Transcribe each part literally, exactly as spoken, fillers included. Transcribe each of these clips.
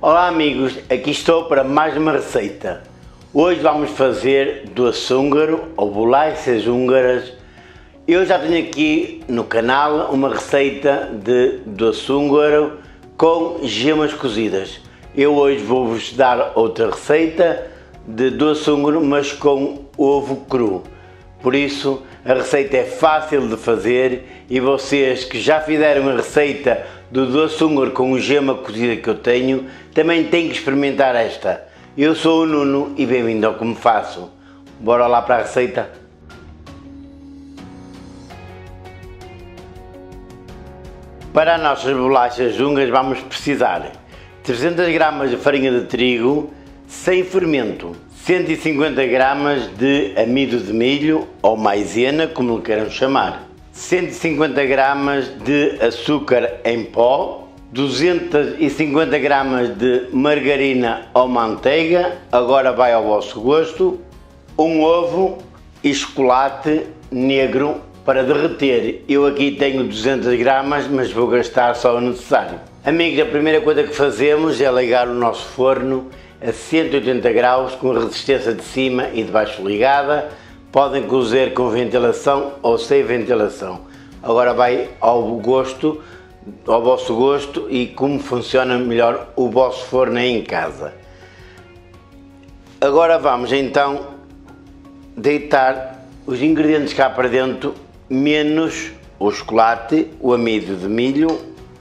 Olá amigos, aqui estou para mais uma receita. Hoje vamos fazer doce húngaro ou bolachas húngaras. Eu já tenho aqui no canal uma receita de doce húngaro com gemas cozidas. Eu hoje vou-vos dar outra receita de doce húngaro, mas com ovo cru. Por isso a receita é fácil de fazer e vocês que já fizeram a receita do doce húngaro com gema cozida que eu tenho, também têm que experimentar esta. Eu sou o Nuno e bem-vindo ao Como Faço. Bora lá para a receita? Para as nossas bolachas húngaras vamos precisar trezentas gramas de farinha de trigo sem fermento, cento e cinquenta gramas de amido de milho ou maisena, como lhe queiram chamar, cento e cinquenta gramas de açúcar em pó, duzentas e cinquenta gramas de margarina ou manteiga, agora vai ao vosso gosto, um ovo e chocolate negro para derreter. Eu aqui tenho duzentas gramas, mas vou gastar só o necessário. Amigos, a primeira coisa que fazemos é ligar o nosso forno a cento e oitenta graus com a resistência de cima e de baixo ligada. Podem cozer com ventilação ou sem ventilação. Agora vai ao gosto, ao vosso gosto e como funciona melhor o vosso forno aí em casa. Agora vamos então deitar os ingredientes cá para dentro, menos o chocolate, o amido de milho,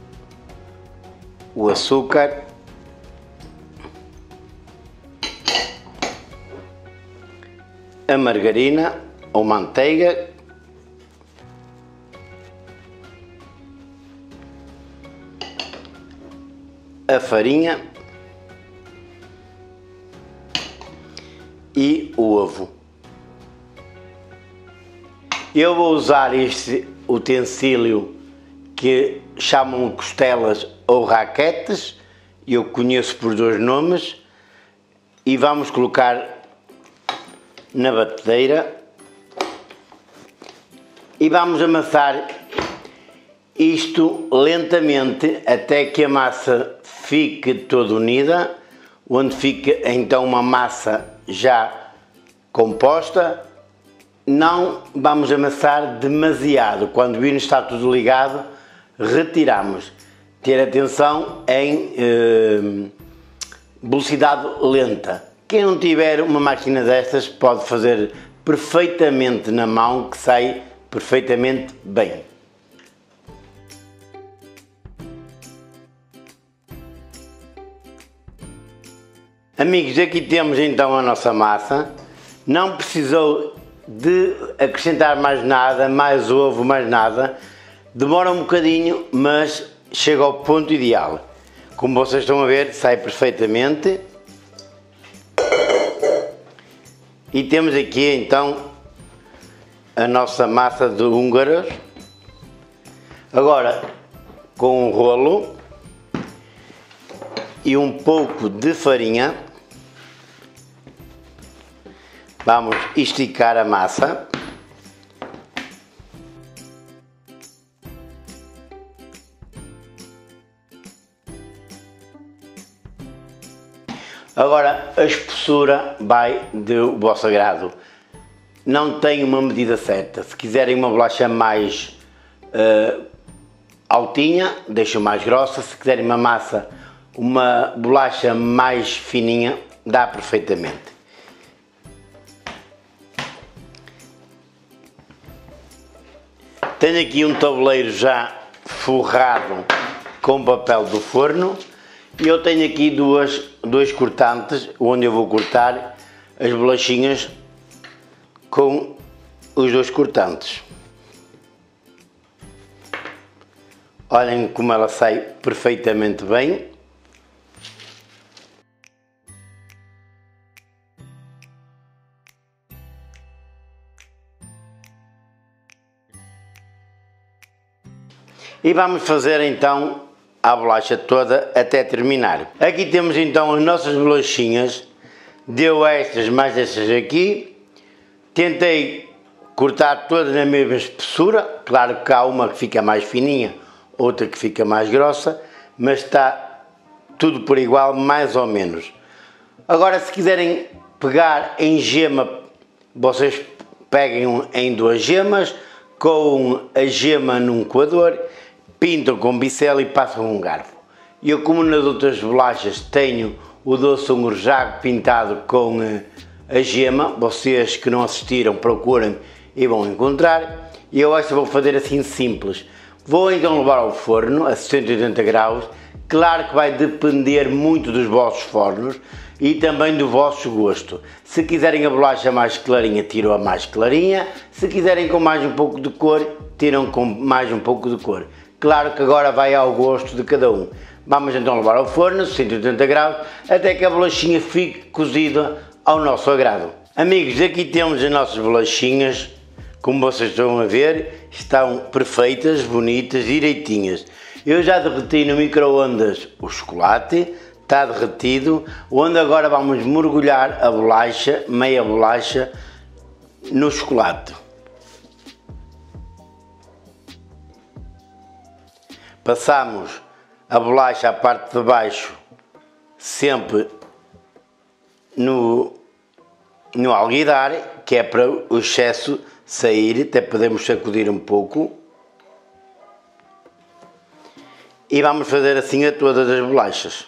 o açúcar, a margarina ou manteiga, a farinha e o ovo. Eu vou usar este utensílio que chamam costelas ou raquetes, eu conheço por dois nomes, e vamos colocar na batedeira e vamos amassar isto lentamente até que a massa fique toda unida, onde fica então uma massa já composta. Não vamos amassar demasiado, quando virmos está tudo ligado, retiramos. Ter atenção em eh, velocidade lenta. Quem não tiver uma máquina destas pode fazer perfeitamente na mão, que sai perfeitamente bem. Amigos, aqui temos então a nossa massa. Não precisou de acrescentar mais nada, mais ovo, mais nada. Demora um bocadinho, mas chega ao ponto ideal. Como vocês estão a ver, sai perfeitamente. E temos aqui então a nossa massa de húngaros. Agora, com um rolo e um pouco de farinha, vamos esticar a massa. Agora a espessura vai do vosso agrado. Não tem uma medida certa. Se quiserem uma bolacha mais uh, altinha, deixam mais grossa. Se quiserem uma massa, uma bolacha mais fininha, dá perfeitamente. Tenho aqui um tabuleiro já forrado com papel do forno. E eu tenho aqui duas, dois cortantes, onde eu vou cortar as bolachinhas com os dois cortantes. Olhem como ela sai perfeitamente bem. E vamos fazer então a bolacha toda até terminar. Aqui temos então as nossas bolachinhas. Deu estas mais estas aqui. Tentei cortar todas na mesma espessura. Claro que há uma que fica mais fininha, outra que fica mais grossa, mas está tudo por igual, mais ou menos. Agora, se quiserem pegar em gema, vocês peguem em duas gemas, com a gema num coador, pintam com pincel e passam um garfo. Eu, como nas outras bolachas, tenho o doce húngaro já pintado com a gema, vocês que não assistiram procurem e vão encontrar. E eu esta vou fazer assim simples. Vou então levar ao forno a cento e oitenta graus, claro que vai depender muito dos vossos fornos e também do vosso gosto. Se quiserem a bolacha mais clarinha, tiram a mais clarinha, se quiserem com mais um pouco de cor, tiram com mais um pouco de cor. Claro que agora vai ao gosto de cada um. Vamos então levar ao forno, cento e oitenta graus, até que a bolachinha fique cozida ao nosso agrado. Amigos, aqui temos as nossas bolachinhas, como vocês estão a ver, estão perfeitas, bonitas, direitinhas. Eu já derreti no micro-ondas o chocolate, está derretido, onde agora vamos mergulhar a bolacha, meia bolacha, no chocolate. Passamos a bolacha à parte de baixo, sempre no, no alguidar, que é para o excesso sair, até podemos sacudir um pouco. E vamos fazer assim a todas as bolachas.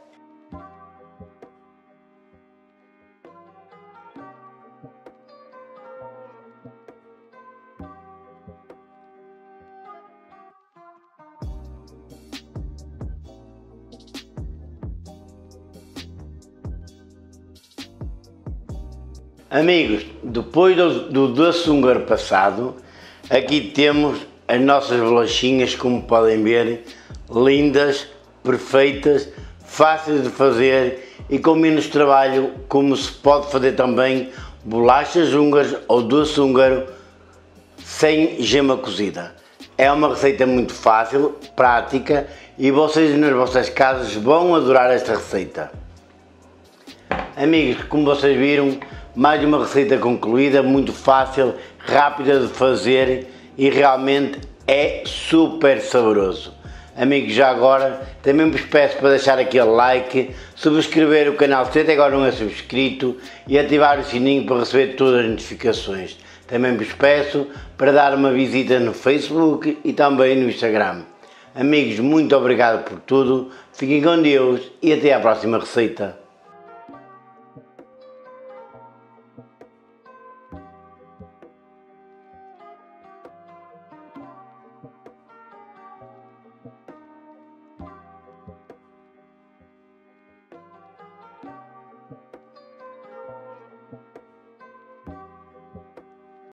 Amigos, depois do, do doce húngaro passado, aqui temos as nossas bolachinhas, como podem ver, lindas, perfeitas, fáceis de fazer e com menos trabalho, como se pode fazer também bolachas húngaras ou doce húngaro sem gema cozida. É uma receita muito fácil, prática e vocês nas vossas casas vão adorar esta receita. Amigos, como vocês viram, mais uma receita concluída, muito fácil, rápida de fazer e realmente é super saboroso. Amigos, já agora também vos peço para deixar aquele like, subscrever o canal se até agora não é subscrito e ativar o sininho para receber todas as notificações. Também vos peço para dar uma visita no Facebook e também no Instagram. Amigos, muito obrigado por tudo, fiquem com Deus e até à próxima receita.